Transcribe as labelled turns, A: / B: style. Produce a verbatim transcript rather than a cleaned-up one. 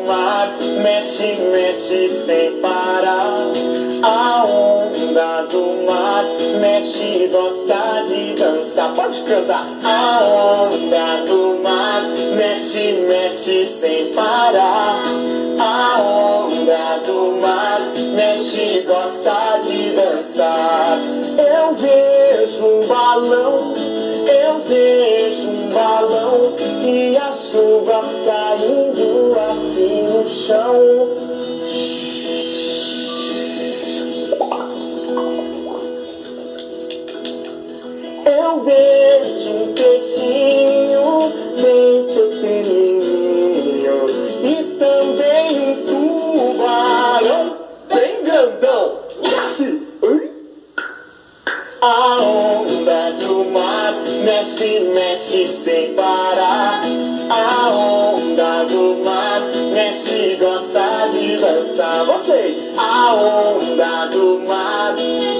A: mar mexe, mexe sem parar. A onda do mar mexe e gosta de dançar. Pode cantar. A onda do mar mexe, mexe sem parar. A onda do mar mexe e gosta de dançar. Eu vejo um balão, eu vejo um balão e a chuva caindo aqui no chão. Eu vejo um peixinho bem pequenininho e também um tubarão bem grandão. A onda do mar mexe, mexe sem parar. A onda do mar mexe e gosta de dançar. Vocês, a onda do mar